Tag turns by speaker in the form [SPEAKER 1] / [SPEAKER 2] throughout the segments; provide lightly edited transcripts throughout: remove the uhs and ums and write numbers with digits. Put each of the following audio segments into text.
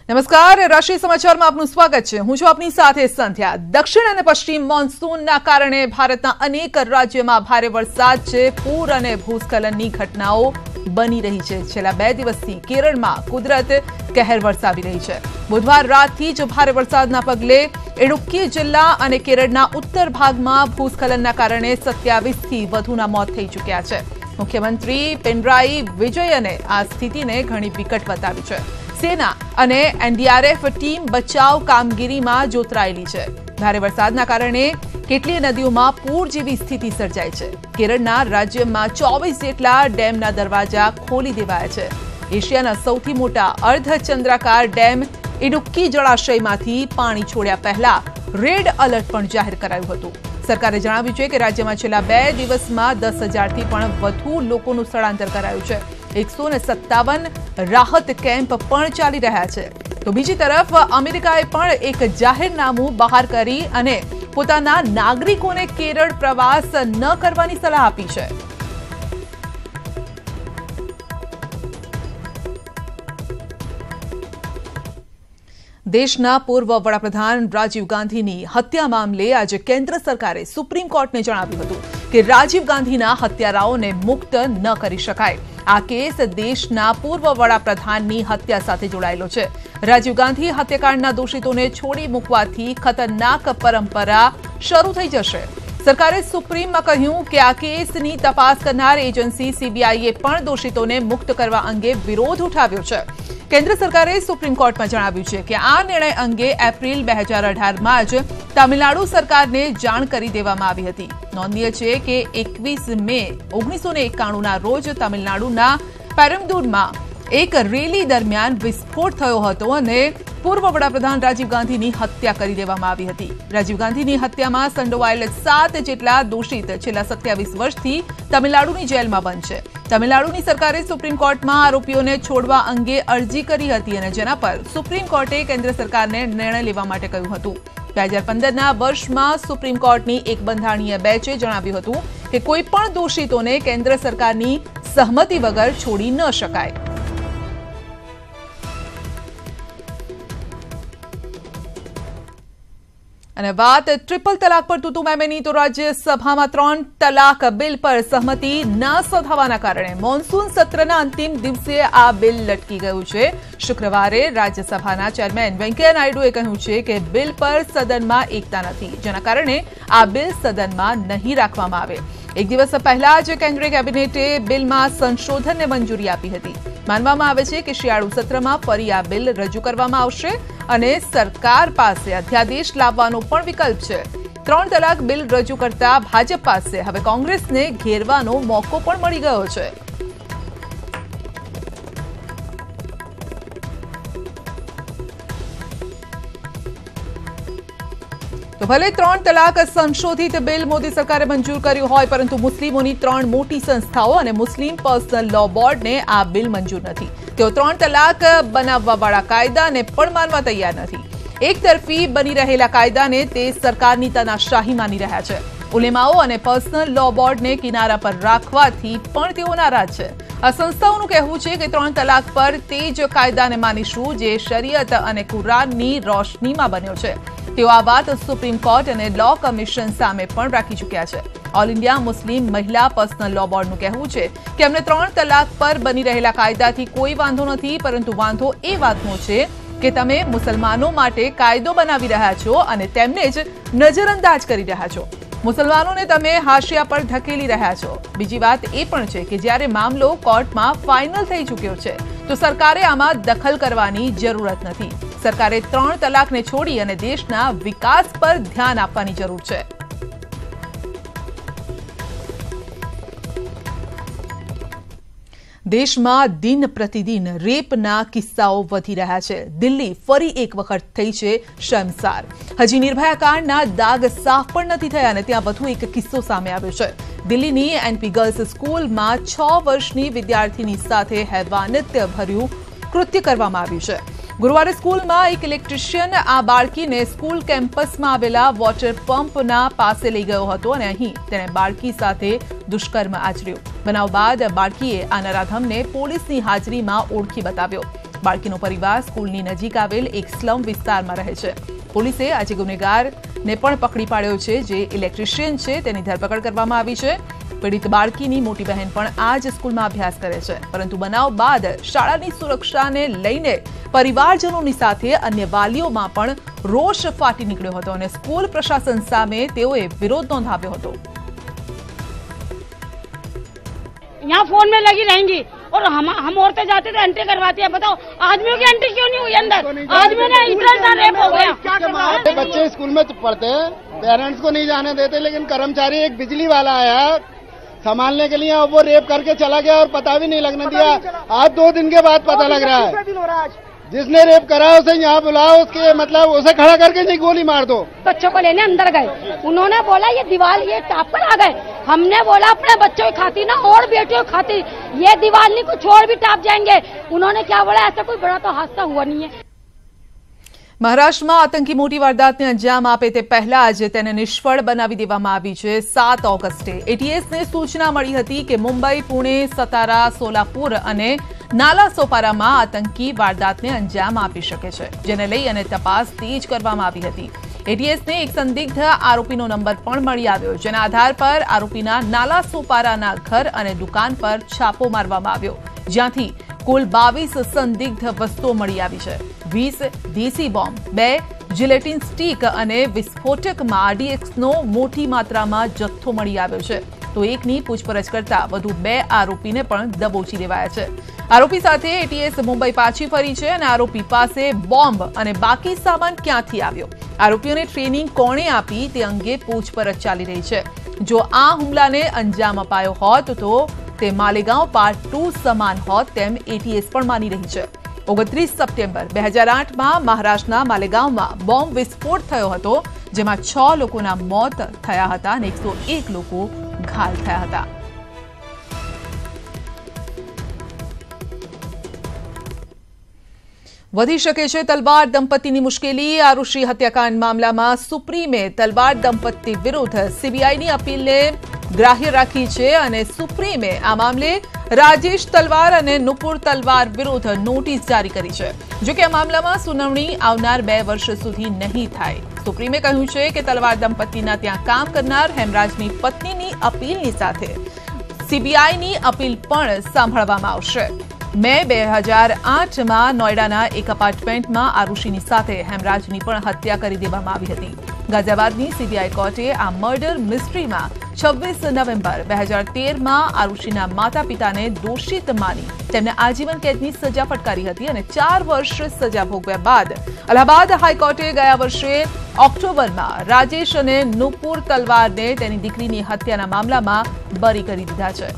[SPEAKER 1] નમસ્કાર, રાષ્ટ્રીય સમાચારમાં આપનું સ્વાગત છે। હું છું આપની સાથે સંધ્યા। દક્ષિણ અને પશ્ચિમ મોન્સૂનના કારણે ભારતના અનેક રાજ્યોમાં ભારે વરસાદ છે। પૂર અને ભૂસ્ખલનની ઘટનાઓ બની રહી છે। છેલ્લા 2 દિવસથી કેરળમાં કુદરત કહેર વરસાવી રહી છે। બુધવાર રાતથી જ ભારે વરસાદના પગલે ઇડુક્કી જિલ્લા અને કેરળના ઉત્તર ભાગમાં ભૂસ્ખલનના કારણે 27થી વધુના મોત થઈ ચૂક્યા છે। મુખ્યમંત્રી પિનરાઈ વિજયને આ સ્થિતિને ઘણી વિકટ બતાવી છે। સેના અને એનડીઆરએફ ટીમ બચાવ કામગીરીમાં જોતરાયેલી છે। ભારે વરસાદના કારણે કેટલીય નદીઓમાં પૂર જેવી સ્થિતિ સર્જાઈ છે। કેરળના રાજ્યમાં 24 જેટલા ડેમના દરવાજા ખોલી દેવાયા છે। એશિયાના સૌથી મોટા અર્ધચંદ્રાકાર ડેમ ઇડુક્કી જળાશયમાંથી પાણી છોડ્યા પહેલા રેડ એલર્ટ પણ જાહેર કરાયું હતું। સરકારે જણાવ્યું છે કે રાજ્યમાં છેલ્લા 2 દિવસમાં 10,000થી પણ વધુ લોકોનું સ્થળાંતર કરાયું છે। 157 રાહત કેમ્પ પણ ચાલી રહ્યા છે। તો બીજી તરફ અમેરિકાએ પણ એક જાહેરનામું બહાર કરી અને પોતાના નાગરિકોને કેરળ પ્રવાસ ન કરવાની સલાહ આપી છે। દેશના પૂર્વ વડાપ્રધાન રાજીવ ગાંધીની હત્યા મામલે આજે કેન્દ્ર સરકારે સુપ્રીમ કોર્ટને જણાવ્યું હતું કે રાજીવ ગાંધીના હત્યારાઓને મુક્ત ન કરી શકાય। આ કેસ દેશના પૂર્વ વડાપ્રધાનની હત્યા સાથે જોડાયેલો છે। રાજીવ ગાંધી હત્યાકાંડના દોષિતોને છોડી મૂકવાથી ખતરનાક પરંપરા શરૂ થઈ જશે। સરકારે સુપ્રીમમાં કહ્યું કે આ કેસની તપાસ કરનાર એજન્સી સીબીઆઈએ પણ દોષિતોને મુક્ત કરવા અંગે વિરોધ ઉઠાવ્યો છે। કેન્દ્ર સરકારે સુપ્રીમ કોર્ટમાં જણાવ્યું છે કે આ નિર્ણય અંગે એપ્રિલ 2018માં જ તમિલનાડુ સરકારને જાણ કરી દેવામાં આવી હતી। નોંધનીય છે કે 21 મે 1991ના રોજ તમિલનાડુના પેરમ્બદૂરમાં એક રેલી દરમિયાન વિસ્ફોટ થયો હતો અને પૂર્વ વડાપ્રધાન રાજીવ ગાંધીની હત્યા કરી દેવામાં આવી હતી। રાજીવ ગાંધીની હત્યામાં સંડોવાયેલ 7 જેટલા દોષિત છેલ્લા 27 વર્ષથી તમિલનાડુની જેલમાં બંધ છે। તમિલનાડુની સરકારે સુપ્રીમ કોર્ટમાં આરોપીઓને છોડવા અંગે અરજી કરી હતી અને જેના પર સુપ્રીમ કોર્ટે કેન્દ્ર સરકારને નિર્ણય લેવા માટે કહ્યું હતું। 2015ના વર્ષમાં સુપ્રીમ કોર્ટની એક બંધારણીય બેન્ચે જણાવ્યું હતું કે કોઈ પણ દોષિતોને કેન્દ્ર સરકારની સહમતિ વગર છોડી ન શકાય। અને વાત ટ્રિપલ તલાક પર તૂતુ મેમેની તો રાજ્યસભામાં 3 તલાક બિલ પર સહમતિ ન થવાના કારણે મોન્સૂન સત્રના અંતિમ દિવસે આ બિલ લટકી ગયું છે। શુક્રવારે રાજ્યસભાના ચેરમેન વેંકૈયા નાયડુએ કહ્યું છે કે બિલ પર સદનમાં એકતા નથી, જેના કારણે આ બિલ સદનમાં નહીં રાખવામાં આવે। એક દિવસ પહેલા જ કેન્દ્રીય કેબિનેટે બિલમાં સંશોધનને મંજૂરી આપી હતી। માનવામાં આવે છે કે શિયાળુ સત્રમાં ફરી આ બિલ રજૂ કરવામાં આવશે અને સરકાર પાસે અધ્યાદેશ લાવવાનો પણ વિકલ્પ છે। 3 તલાક બિલ રજૂ કરતા ભાજપ પાસે હવે કોંગ્રેસને ઘેરવાનો મોકો પણ મળી ગયો છે। તો ભલે 3 તલાક સંશોધિત બિલ મોદી સરકારે મંજૂર કર્યું હોય, પરંતુ મુસ્લિમોની 3 મોટી સંસ્થાઓ અને મુસ્લિમ પર્સનલ લો બોર્ડને આ બિલ મંજૂર નથી। તેઓ 3 તલાક બનાવવાવાળા કાયદાને પણ માનવા તૈયાર નથી। એક તરફી બની રહેલા કાયદાને તે સરકારની તાનાશાહી માની રહ્યા છે। ઉલેમાઓ અને પર્સનલ લો બોર્ડને કિનારા પર રાખવાથી પણ તેઓ નારાજ છે। આ સંસ્થાઓનું કહેવું છે કે 3 તલાક પર તે જ કાયદાને માનીશું જે શરીયત અને કુરાનની રોશનીમાં બન્યો છે। તેઓ આ વાત સુપ્રીમ કોર્ટ અને લો કમિશન સામે પણ રાખી ચૂક્યા છે। ઓલ ઇન્ડિયા મુસ્લિમ મહિલા પર્સનલ લો બોર્ડનું કહેવું છે કે અમને 3 તલાક પર બની રહેલા કાયદાથી કોઈ વાંધો નથી, પરંતુ વાંધો એ વાતનો છે કે તમે મુસલમાનો માટે કાયદો બનાવી રહ્યા છો અને તેમને જ નજરઅંદાજ કરી રહ્યા છો। મુસલમાનોને તમે હાશિયા પર ધકેલી રહ્યા છો। બીજી વાત એ પણ છે કે જ્યારે મામલો કોર્ટમાં ફાઇનલ થઈ ચૂક્યો છે તો સરકારે આમાં દખલ કરવાની જરૂરત નથી। સરકારે 3 તલાકને છોડી અને દેશના વિકાસ પર ધ્યાન આપવાની જરૂર છે। દેશમાં દિન પ્રતિદિન રેપના કિસ્સાઓ વધી રહ્યા છે। દિલ્હી ફરી એક વખત થઈ છે શર્મસાર। હજી નિર્ભયા કાંડના દાગ સાફ પણ નથી થયા અને ત્યાં વધુ એક કિસ્સો સામે આવ્યો છે। દિલ્હીની એનપી ગર્લ્સ સ્કૂલમાં 6 વર્ષની વિદ્યાર્થીની સાથે હેવાનિયત ભર્યું કૃત્ય કરવામાં આવ્યું છે। ગુરુવારે સ્કૂલમાં એક ઇલેક્ટ્રિશિયન આ બાળકીને સ્કૂલ કેમ્પસમાં આવેલા વોટર પંપના પાસે લઈ ગયો હતો અને અહીં તેણે બાળકી સાથે દુષ્કર્મ આચર્યું। બનાવ બાદ બાળકીએ આ નરાધમને પોલીસની હાજરીમાં ઓળખી બતાવ્યો। બાળકીનો પરિવાર સ્કૂલની નજીક આવેલ એક સ્લમ વિસ્તારમાં રહે છે. પોલીસે આજે ગુનેગારને પણ પકડી પાડ્યો છે, જે ઇલેક્ટ્રિશિયન છે. તેની ધરપકડ કરવામાં આવી છે. પીડિત બાળકીની મોટી બહેન પણ આ જ સ્કૂલમાં અભ્યાસ કરે છે, પરંતુ બનાવ બાદ શાળાની સુરક્ષાને લઈને પરિવારજનોની સાથે અન્ય વાલીઓમાં પણ રોષ ફાટી નીકળ્યો હતો અને સ્કૂલ પ્રશાસન સામે તેઓએ વિરોધ નોંધાવ્યો હતો.
[SPEAKER 2] यहाँ फोन में लगी रहेंगी और हम औरतें जाते थे एंट्री करवाती है. बताओ आदमियों की एंट्री क्यों नहीं हुई अंदर? आदमी ने इतना सा रेप हो गया.
[SPEAKER 3] बच्चे स्कूल में पढ़ते हैं, पेरेंट्स को नहीं जाने देते, लेकिन कर्मचारी एक बिजली वाला आया संभालने के लिए और वो रेप करके चला गया और पता भी नहीं लगने दिया. आज 2 दिन के बाद पता लग रहा है. जिसने रेप करा उसे यहाँ बुलाओ, उसके मतलब उसे खड़ा करके नहीं गोली मार दो.
[SPEAKER 2] बच्चों को लेने अंदर गए, उन्होंने बोला ये दीवार ये टाप पर आ गए. हमने बोला अपने बच्चों की खातिर ना और बेटियों की खातिर ये दीवार नहीं कुछ और भी टाप जाएंगे. उन्होंने क्या बोला, ऐसा कोई बड़ा तो हादसा हुआ नहीं है.
[SPEAKER 1] મહારાષ્ટ્રમાં આતંકી મોટી વારદાતને અંજામ આપે તે પહેલા જ તેને નિષ્ફળ બનાવી દેવામાં આવી છે. 7 ઓગસ્ટે એટીએસને સૂચના મળી હતી કે મુંબઈ, પુણે, સતારા, સોલાપુર અને નાલાસોપારામાં આતંકી વારદાતને અંજામ આપી શકે છે, જેને લઈ અને તપાસ તેજ કરવામાં આવી હતી. એટીએસને એક સંદિગ્ધ આરોપીનો નંબર પણ મળી આવ્યો, જેના આધાર પર આરોપીના નાલાસોપારાના ઘર અને દુકાન પર છાપો મારવામાં આવ્યો, જ્યાંથી કુલ 22 સંદિગ્ધ વસ્તુઓ મળી આવી છે. 20 દેશી બોમ્બ, 2 જિલેટિન સ્ટીક અને વિસ્ફોટકમાં આરડીએક્સનો મોટી માત્રામાં જથ્થો મળી આવ્યો છે. તો એકની પૂછપરછ કરતા વધુ 2 આરોપીને પણ દબોચી લેવાયા છે. આરોપી સાથે એટીએસ મુંબઈ પાછી ફરી છે અને આરોપી પાસે બોમ્બ અને બાકી સામાન ક્યાંથી આવ્યો, આરોપીઓને ટ્રેનિંગ કોણે આપી તે અંગે પૂછપરછ ચાલી રહી છે. જો આ હુમલાને અંજામ અપાયો હોત તો તે માલેગાંવ પાર્ટ 2 સમાન હોત તેમ એટીએસ પણ માની રહી છે. 29 સપ્ટેમ્બર 2008માં મહારાષ્ટ્રના માલેગાંવમાં બોમ્બ વિસ્ફોટ થયો હતો, જેમાં 6 લોકોના મોત થયા હતા અને 101 લોકો ઘાયલ થયા હતા. વધી શકે છે તલવાર દંપતીની મુશ્કેલી. આરુષી હત્યાકાંડ મામલામાં સુપ્રીમે તલવાર દંપતી વિરુદ્ધ સીબીઆઈની અપીલને ગ્રાહ્ય રાખી છે અને સુપ્રીમે આ મામલે રાજેશ તલવાર અને નુપુર તલવાર વિરુદ્ધ નોટિસ જારી કરી છે. જો કે આ મામલામાં સુનાવણી આવનાર 2 વર્ષ સુધી નહીં થાય. સુપ્રીમે કહ્યું છે કે તલવાર દંપતીના ત્યાં કામ કરનાર હેમરાજની પત્નીની અપીલની સાથે સીબીઆઈની અપીલ પણ સાંભળવામાં આવશે. મે 2008માં નોઈડાના એક અપાર્ટમેન્ટમાં આરુષીની સાથે હેમરાજની પણ હત્યા કરી દેવામાં આવી હતી. ગાઝિયાબાદની સીબીઆઈ કોર્ટે આ મર્ડર મિસ્ટ્રીમાં 26 નવેમ્બર 2013માં આરુષીના માતા પિતાને દોષિત માની તેમને આજીવન કેદની સજા ફટકારી હતી અને 4 વર્ષ સજા ભોગવ્યા બાદ અલ્હાબાદ હાઈકોર્ટે ગયા વર્ષે ઓક્ટોબરમાં રાજેશ અને નુપુર તલવારને તેની દીકરીની હત્યાના મામલામાં બરી કરી દીધા છે.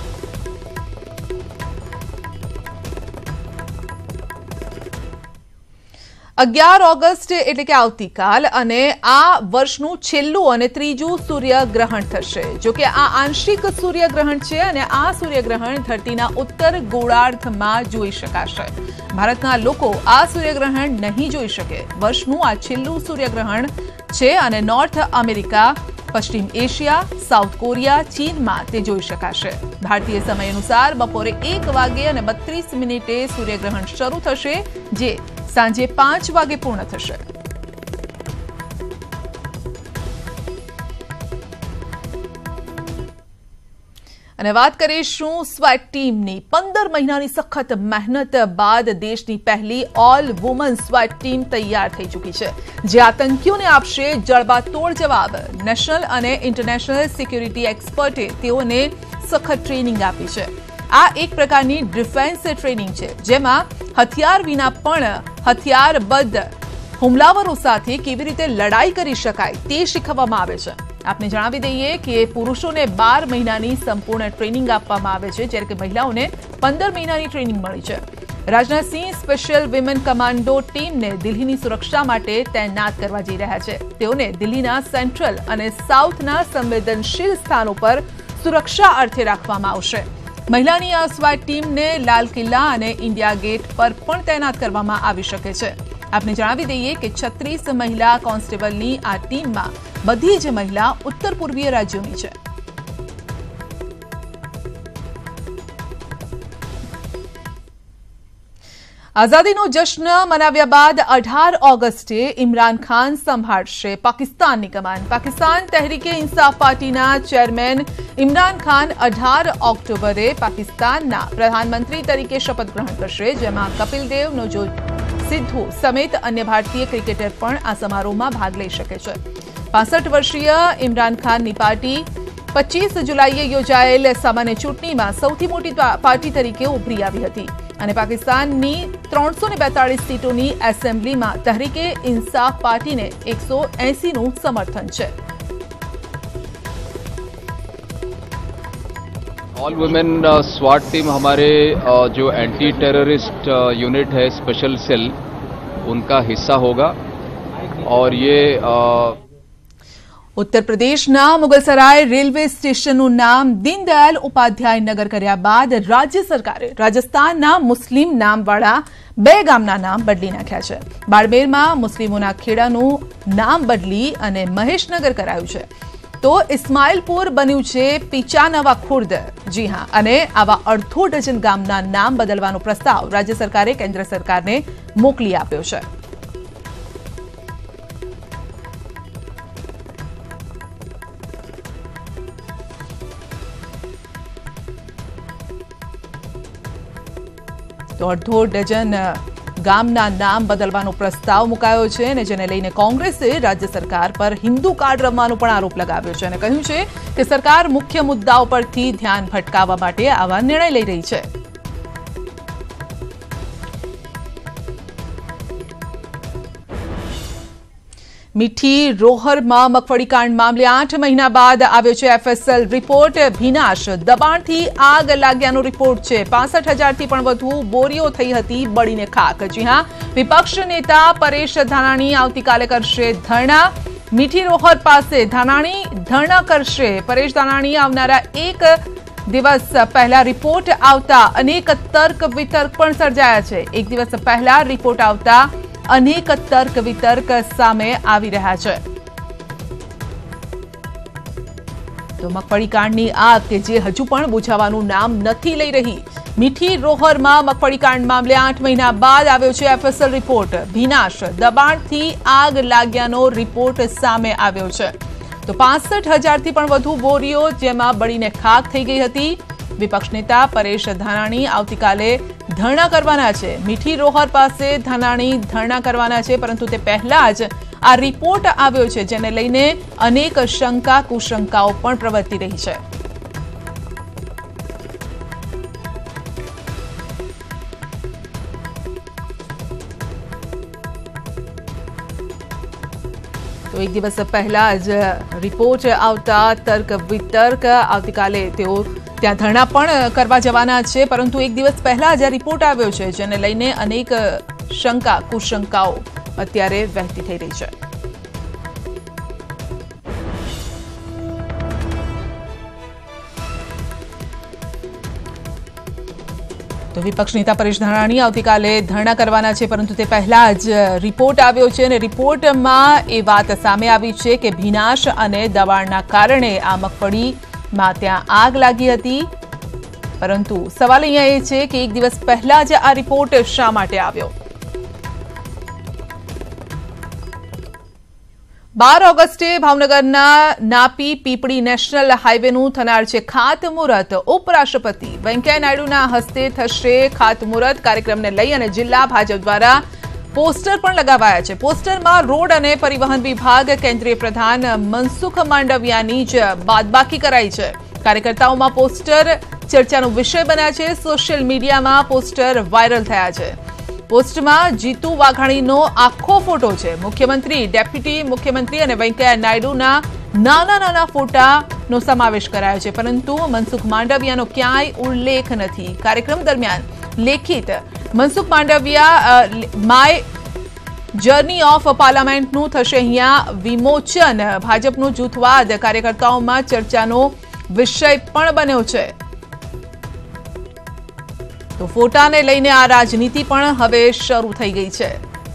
[SPEAKER 1] અગિયાર ઓગસ્ટ એટલે કે આવતીકાલ અને આ વર્ષનું છેલ્લું અને ત્રીજું સૂર્યગ્રહણ થશે. જો કે આ આંશિક સૂર્યગ્રહણ છે અને આ સૂર્યગ્રહણ ધરતીના ઉત્તર ગોળાર્ધમાં જોઈ શકાશે. ભારતના લોકો આ સૂર્યગ્રહણ નહીં જોઈ શકે. વર્ષનું આ છેલ્લું સૂર્યગ્રહણ છે અને નોર્થ અમેરિકા, પશ્ચિમ એશિયા, સાઉથ કોરિયા, ચીનમાં તે જોઈ શકાશે. ભારતીય સમય અનુસાર બપોરે 1 વાગે અને 32 મિનિટે સૂર્યગ્રહણ શરૂ થશે, જે સાંજે 5 વાગે પૂર્ણ થશે. અને વાત કરીશું સ્વેટ ટીમની. 15 મહિનાની સખત મહેનત બાદ દેશની પહેલી ઓલ વુમન સ્વેટ ટીમ તૈયાર થઈ ચૂકી છે, જે આતંકીઓને આપશે જડબાતોડ જવાબ. નેશનલ અને ઇન્ટરનેશનલ સિક્યુરિટી એક્સપર્ટે તેઓને સખત ટ્રેનિંગ આપી છે. આ એક પ્રકારની ડિફેન્સ ટ્રેનિંગ છે, જેમાં હથિયાર વિના પણ હથિયારબદ્ધ હુમલાવરો સાથે કેવી રીતે લડાઈ કરી શકાય તે શીખવવામાં આવે છે. આપને જણાવી દઈએ કે પુરુષોને 12 મહિનાની સંપૂર્ણ ટ્રેનિંગ આપવામાં આવે છે, જ્યારે કે મહિલાઓને 15 મહિનાની ટ્રેનિંગ મળી છે. રાજનાથસિંહ સ્પેશિયલ વિમેન કમાન્ડો ટીમને દિલ્હીની સુરક્ષા માટે તૈનાત કરવા જઈ રહ્યા છે. તેઓને દિલ્હીના સેન્ટ્રલ અને સાઉથના સંવેદનશીલ સ્થાનો પર સુરક્ષા અર્થે રાખવામાં આવશે. મહિલાની આ સ્વાટ ટીમને લાલ કિલ્લા અને ઇન્ડિયા ગેટ પર પણ તૈનાત કરવામાં આવી શકે છે. આપને જણાવી દઈએ કે 36 મહિલા કોન્સ્ટેબલની આ ટીમમાં બધી જ મહિલા ઉત્તર પૂર્વીય રાજ્યોની છે. આઝાદીનો જશ્ન મનાવ્યા બાદ 18 ઓગસ્ટે ઇમરાન ખાન સંભાળશે પાકિસ્તાનની કમાન. પાકિસ્તાન તહેરીકે ઇન્સાફ પાર્ટીના ચેરમેન ઇમરાન ખાન 18 ઓક્ટોબરે પાકિસ્તાનના પ્રધાનમંત્રી તરીકે શપથ ગ્રહણ કરશે, જેમાં કપિલ દેવ, નવજોત સિદ્ધુ સમેત અન્ય ભારતીય ક્રિકેટર પણ આ સમારોહમાં ભાગ લઈ શકે છે. 65 વર્ષીય ઇમરાન ખાનની પાર્ટી 25 જુલાઈએ યોજાયેલ સામાન્ય ચૂંટણીમાં સૌથી મોટી પાર્ટી તરીકે ઉભરી આવી હતી અને પાકિસ્તાનની 342 સીટોની એસેમ્બલીમાં તહરીકે ઇન્સાફ પાર્ટીને 180નું સમર્થન છે.
[SPEAKER 4] ऑल वुमेन स्वाट टीम हमारे जो एंटी टेररिस्ट यूनिट है स्पेशल सेल उनका हिस्सा होगा और ये
[SPEAKER 1] उत्तर प्रदेशના મુગલસરાય રેલવે સ્ટેશનનું નામ દીનદયાલ ઉપાધ્યાય નગર કર્યા બાદ રાજ્ય સરકારે રાજસ્થાનના મુસ્લિમ નામવાળા 2 ગામના નામ બદલી નાખ્યા છે. બાડમેરમાં મુસ્લિમોના ખેડાનું નામ બદલી અને મહેશનગર કરાયું છે, તો ઇસ્માઇલપુર બન્યું છે પીચાનવા ખુર્દ. જી હા, અને આવા અડધો ડઝન ગામના નામ બદલવાનો પ્રસ્તાવ રાજ્ય સરકારે કેન્દ્ર સરકારને મોકલી આપ્યો છે. તો અડધો ડઝન ગામના નામ બદલવાનો પ્રસ્તાવ મુકાયો છે અને જેને લઈને કોંગ્રેસે રાજ્ય સરકાર પર હિન્દુ કાર્ડ રમવાનો પણ આરોપ લગાવ્યો છે અને કહ્યું છે કે સરકાર મુખ્ય મુદ્દાઓ પરથી ધ્યાન ભટકાવવા માટે આવા નિર્ણય લઈ રહી છે. મીઠી રોહરમાં મગફળી કાંડ મામલે 8 મહિના બાદ આવ્યો છે એફએસએલ રિપોર્ટ. ભીનાશ, દબાણથી આગ લાગ્યાનો રિપોર્ટ છે. 65,000થી પણ વધુ બોરીઓ થઈ હતી બળીને ખાક. જી હા, વિપક્ષ નેતા પરેશ ધાનાણી આવતીકાલે કરશે ધરણા. મીઠી રોહર પાસે ધાનાણી ધરણા કરશે. પરેશ ધાનાણી આવનારા 1 દિવસ પહેલા રિપોર્ટ આવતા અનેક તર્ક વિતર્ક પણ સર્જાયા છે. 1 દિવસ પહેલા રિપોર્ટ આવતા અનેક તર્ક વિતર્ક સામે આવી રહ્યા છે. તો મગફળી કાંડની આગ કે જે હજુ પણ બુઝાવવાનું નામ નથી લઈ રહી. મીઠી રોહરમાં મગફળી કાંડ મામલે 8 મહિના બાદ આવ્યો છે એફએસએલ રિપોર્ટ. ભીનાશ, દબાણથી આગ લાગ્યાનો રિપોર્ટ સામે આવ્યો છે. તો 65,000થી પણ વધુ બોરીઓ જેમાં બળીને ખાક થઈ ગઈ હતી. વિપક્ષ નેતા પરેશ ધાનાણી આવતીકાલે ધરણા કરવાના છે. મીઠી રોહર પાસે ધાનાણી ધરણા કરવાના છે, પરંતુ તે પહેલા જ આ રિપોર્ટ આવ્યો છે, જેને લઈને અનેક શંકા કુશંકાઓ પણ પ્રવર્તી રહી છે. તો 1 દિવસ પહેલા જ રિપોર્ટ આવતા તર્ક વિતર્ક આવતીકાલે તેઓ ત્યાં ધરણા પણ કરવા જવાના છે, પરંતુ 1 દિવસ પહેલા જ રિપોર્ટ આવ્યો છે, જેને લઈને અનેક શંકા કુશંકાઓ અત્યારે વહેતી થઈ રહી છે. તો વિપક્ષ નેતા પરેશ ધાનાણી આવતીકાલે ધરણા કરવાના છે, પરંતુ તે પહેલા જ રિપોર્ટ આવ્યો છે અને રિપોર્ટમાં એ વાત સામે આવી છે કે ભીનાશ અને દબાણના કારણે આ મગફળીમાં ત્યાં આગ લાગી હતી. પરંતુ સવાલ અહીંયા એ છે કે 1 દિવસ પહેલા જ આ રિપોર્ટ શા માટે આવ્યો. 12 ઓગસ્ટે ભાવનગરના નાપી પીપળી નેશનલ હાઈવેનું થનાર છે ખાતમુહૂર્ત. ઉપરાષ્ટ્રપતિ વેંકૈયા નાયડુના હસ્તે થશે ખાતમુહૂર્ત. કાર્યક્રમને લઈ અને જિલ્લા ભાજપ દ્વારા પોસ્ટર પણ લગાવાયા છે. પોસ્ટરમાં રોડ અને પરિવહન વિભાગ, કેન્દ્રીય પ્રધાન મનસુખ માંડવિયાની જ બાદબાકી કરાઈ છે. કાર્યકર્તાઓમાં પોસ્ટર ચર્ચાનો વિષય બન્યા છે. સોશિયલ મીડિયામાં પોસ્ટર વાયરલ થયા છે. પોસ્ટમાં જીતુ વાઘાણીનો આખો ફોટો છે. મુખ્યમંત્રી, ડેપ્યુટી મુખ્યમંત્રી અને વેંકૈયા નાયડુના નાના નાના ફોટાનો સમાવેશ કરાયો છે, પરંતુ મનસુખ માંડવિયાનો ક્યાંય ઉલ્લેખ નથી. કાર્યક્રમ દરમિયાન લેખિત Mansukh Mandaviya my journey of પાર્લામેન્ટનું થશે અહીંયા વિમોચન. ભાજપનો જૂથવાદ કાર્યકર્તાઓમાં ચર્ચાનો વિષય પણ બન્યો છે. તો ફોટાને લઈને આ રાજનીતિ પણ હવે શરૂ થઈ ગઈ છે.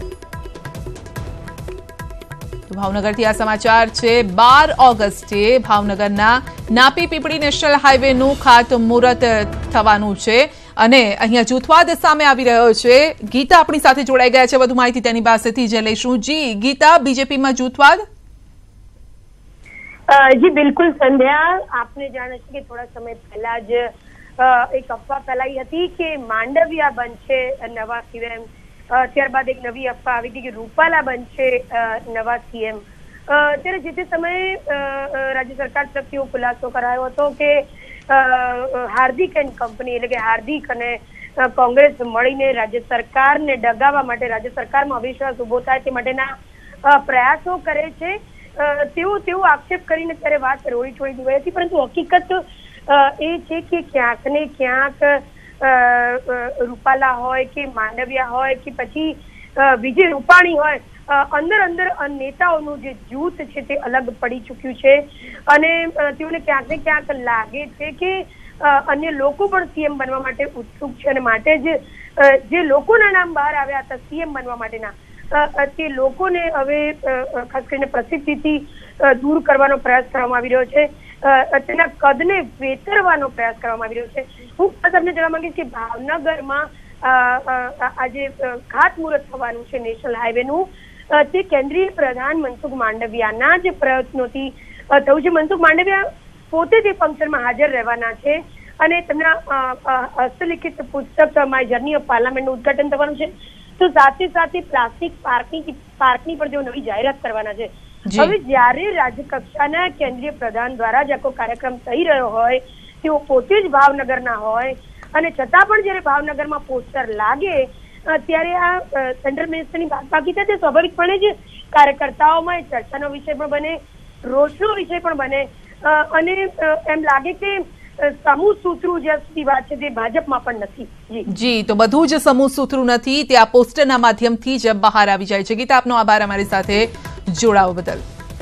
[SPEAKER 1] તો ભાવનગરથી આ સમાચાર છે. 12 ઓગસ્ટે ભાવનગરના નાપી પીપળી નેશનલ હાઈવેનું ખાતમુહૂર્ત થવાનું છે અને અહીંયા જૂથવાદ સામે આવી રહ્યો છે. ગીતા આપણી સાથે જોડાઈ ગયા છે, વધુ માહિતી તેની પાસેથી જ લઈશું. જી ગીતા, બીજેપીમાં જૂથવાદ?
[SPEAKER 5] જી બિલકુલ સંધ્યા, આપને જાણે છે કે થોડા સમય પહેલા જ એક અફવા ફેલાઈ હતી કે માંડવિયા બનશે નવા સીએમ. ત્યારબાદ એક નવી અફવા આવી હતી કે રૂપાલા બનશે નવા સીએમ. ત્યારે જે તે સમયે રાજ્ય સરકાર તરફથી એવો ખુલાસો કરાયો હતો કે હાર્દિક એન્ડ કંપની એટલે કે હાર્દિક અને કોંગ્રેસ મળીને રાજ્ય સરકારને ડગાવવા માટે, રાજ્ય સરકારમાં અવિશ્વાસ ઉભો થાય તે માટેના પ્રયાસો કરે છે તેવો આક્ષેપ કરીને ત્યારે વાત રોડી છોડી દેવાઈ હતી. પરંતુ હકીકત એ છે કે ક્યાંક ને ક્યાંક રૂપાલા હોય કે માંડવિયા હોય કે પછી વિજય રૂપાણી હોય, અંદર નેતાઓનું જે જૂથ છે તે અલગ પડી ચૂક્યું છે અને તેઓને ક્યાંક ને ક્યાંક લાગે છે કે અન્ય લોકો પણ સીએમ બનવા માટે ઉત્સુક છે અને માટે જ જે લોકોના નામ બહાર આવ્યા હતા સીએમ બનવા માટેના તે લોકોને હવે ખાસ કરીને પ્રસિદ્ધિથી દૂર કરવાનો પ્રયાસ કરવામાં આવી રહ્યો છે, તેના કદને વેતરવાનો પ્રયાસ કરવામાં આવી રહ્યો છે. હું ખાસ તમને જણાવવા માંગીશ કે ભાવનગરમાં આજે ખાતમુહૂર્ત થવાનું છે નેશનલ હાઈવેનું. તે કેન્દ્રીય પ્રધાન મનસુખ માંડવિયાના જ પ્રયત્નોથી થયું છે. મનસુખ માંડવિયા પોતે તે ફંક્શનમાં હાજર રહેવાના છે અને તેમના હસ્તલિખિત પુસ્તક માય જર્ની ઓફ પાર્લામેન્ટનું ઉદઘાટન થવાનું છે. તો સાથે સાથે પ્લાસ્ટિક પાર્કની પણ તેઓ નવી જાહેરાત કરવાના છે. હવે જયારે રાજ્યકક્ષાના કેન્દ્રીય પ્રધાન દ્વારા જ આખો કાર્યક્રમ થઈ રહ્યો હોય, તેઓ પોતે જ ભાવનગરના હોય અને છતાં પણ જયારે ભાવનગરમાં પોસ્ટર લાગે ત્યારે આ સેન્ટ્રલ મિનિસ્ટરની બાદબાકી થાય, તે સ્વાભાવિકપણે જ કાર્યકર્તાઓમાં ચર્ચાનો વિષય પણ બને, રોષનો વિષય પણ બને અને એમ લાગે કે સમૂહ સૂત્રું જે વાત છે તે ભાજપમાં પણ નથી.
[SPEAKER 1] જી, તો બધું જ સમૂહ સૂત્રું નથી, તે આ પોસ્ટરના માધ્યમથી જ બહાર આવી જાય છે. ગીતા, આપનો આભાર અમારી સાથે જોડાવા બદલ.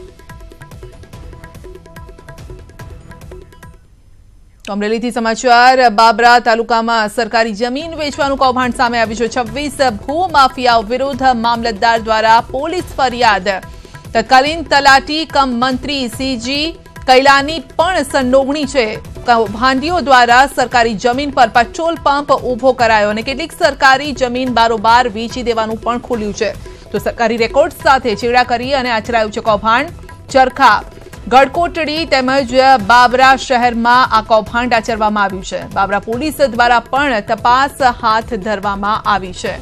[SPEAKER 1] અમરેલીથી સમાચાર. બાબરા તાલુકામાં સરકારી જમીન વેચવાનું કૌભાંડ સામે આવ્યું છે. 26 ભૂમાફિયાઓ વિરુદ્ધ મામલતદાર દ્વારા પોલીસ ફરિયાદ. તત્કાલીન તલાટી કમ મંત્રી સીજી કૈલાની પણ સંડોવણી છે. કૌભાંડીઓ દ્વારા સરકારી જમીન પર પેટ્રોલ પંપ ઉભો કરાયો અને કેટલીક સરકારી જમીન બારોબાર વેચી દેવાનું પણ ખુલ્યું છે. તો સરકારી રેકોર્ડ સાથે ચેડા કરી અને આચરાયું છે કૌભાંડ. ચરખા, ગઢકોટડી તેમજ બાબરા શહેરમાં આ કૌભાંડ આચરવામાં આવ્યું છે. બાબરા પોલીસ દ્વારા પણ તપાસ હાથ ધરવામાં આવી છે.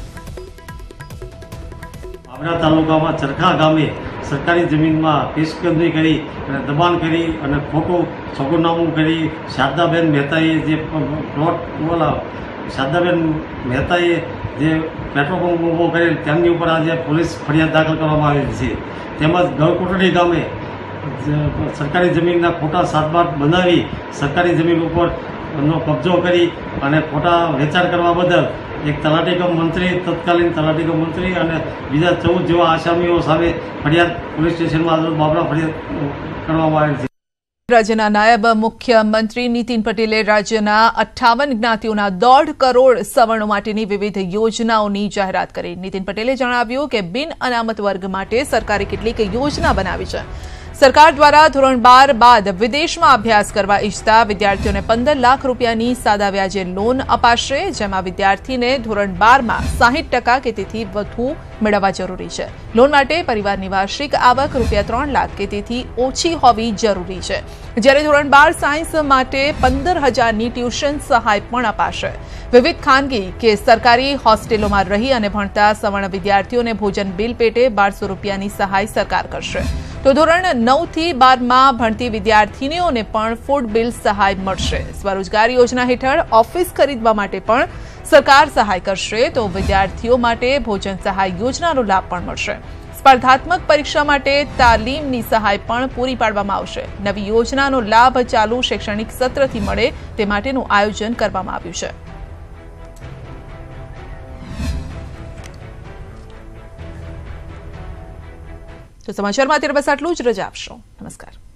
[SPEAKER 6] બાબરા તાલુકામાં ચરખા ગામે સરકારી જમીનમાં પેશકંદરી કરી અને દબાણ કરી અને ખોટું સોગંદનામું કરી શારદાબેન મહેતાએ જે શારદાબેન મહેતાએ જે પેટ્રોલ પંપ ઊભો કરેલ તેમની ઉપર આજે પોલીસ ફરિયાદ દાખલ કરવામાં આવેલી છે. તેમજ ગઢકોટડી ગામે સરકારી જમીનના ખોટા સાતબાટ બનાવી સરકારી જમીન ઉપર નો કબજો કરી અને ખોટા વેચાણ કરવા બદલ એક તલાટીકમ મંત્રી, તત્કાલીન તલાટીકમ મંત્રી અને બીજા 14 જેવા આસામીઓ સામે ફરિયાદ પોલીસ સ્ટેશનમાં બાબરા ફરિયાદ કરવામાં આવી છે.
[SPEAKER 1] રાજ્યના નાયબ મુખ્યમંત્રી નીતિન પટેલે રાજ્યના 58 જ્ઞાતિઓના 1.5 કરોડ સવર્ણો માટેની વિવિધ યોજનાઓની જાહેરાત કરી. નીતિન પટેલે જણાવ્યું કે બિન અનામત વર્ગ માટે સરકારે કેટલીક યોજના બનાવી છે. સરકાર દ્વારા ધોરણ 12 બાદ વિદેશમાં અભ્યાસ કરવા ઈચ્છતા વિદ્યાર્થીઓને 15 લાખ રૂપિયાની સાદા વ્યાજે લોન અપાશે, જેમાં વિદ્યાર્થીને ધોરણ 12માં 60% કે તેથી વધુ મેળવવા જરૂરી છે. લોન માટે પરિવારની વાર્ષિક આવક ₹3 લાખ કે તેથી ઓછી હોવી જરૂરી છે. જ્યારે ધોરણ 12 સાયન્સ માટે 15,000ની ટ્યુશન સહાય પણ અપાશે. વિવિધ ખાનગી કે સરકારી હોસ્ટેલોમાં રહી અને ભણતા સવર્ણ વિદ્યાર્થીઓને ભોજન બિલ પેટે ₹1200ની સહાય સરકાર કરશે. તો ધોરણ 9 થી 12માં ભણતી વિદ્યાર્થીનીઓને પણ ફૂડ બિલ સહાય મળશે. સ્વરોજગાર યોજના હેઠળ ઓફિસ ખરીદવા માટે પણ સરકાર સહાય કરશે. તો વિદ્યાર્થીઓ માટે ભોજન સહાય યોજનાનો લાભ પણ મળશે. સ્પર્ધાત્મક પરીક્ષા માટે તાલીમની સહાય પણ પૂરી પાડવામાં આવશે. નવી યોજનાનો લાભ ચાલુ શૈક્ષણિક સત્રથી મળે તે માટેનું આયોજન કરવામાં આવ્યું છે. તો સમાચારમાં અત્યારે બસ આટલું જ. રજા આપશો. નમસ્કાર.